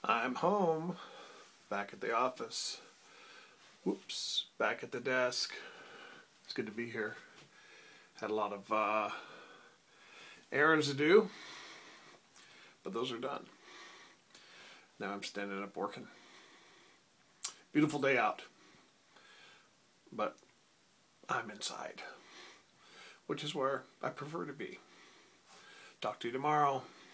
I'm home, back at the office. Whoops, back at the desk. It's good to be here. Had a lot of errands to do, but those are done. Now I'm standing up working. Beautiful day out, but I'm inside, which is where I prefer to be. Talk to you tomorrow.